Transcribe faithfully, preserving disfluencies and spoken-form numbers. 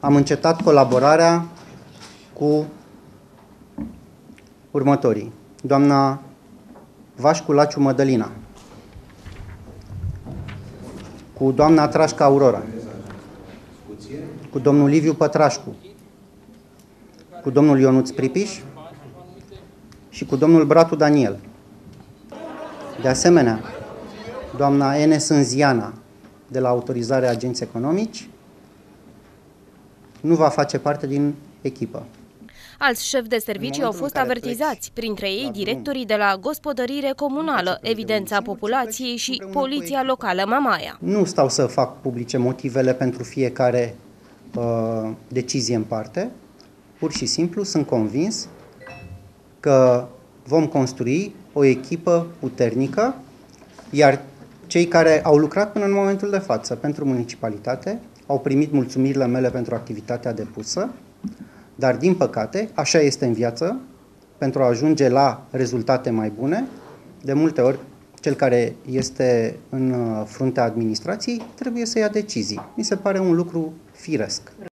am încetat colaborarea cu următorii. Doamna Vașcu Laciu Mădălina, cu doamna Trașca Aurora, cu domnul Liviu Pătrașcu, cu domnul Ionuț Pripiș și cu domnul Bratu Daniel. De asemenea, doamna Enes Înziana, de la Autorizarea Agenți Economici, nu va face parte din echipă. Alți șefi de servicii au fost avertizați, printre ei directorii de la Gospodărire Comunală, Evidența Populației și Poliția Locală Mamaia. Nu stau să fac publice motivele pentru fiecare uh, decizie în parte. Pur și simplu sunt convins că vom construi o echipă puternică, iar cei care au lucrat până în momentul de față pentru municipalitate au primit mulțumirile mele pentru activitatea depusă, dar din păcate, așa este în viață, pentru a ajunge la rezultate mai bune, de multe ori cel care este în fruntea administrației trebuie să ia decizii. Mi se pare un lucru firesc.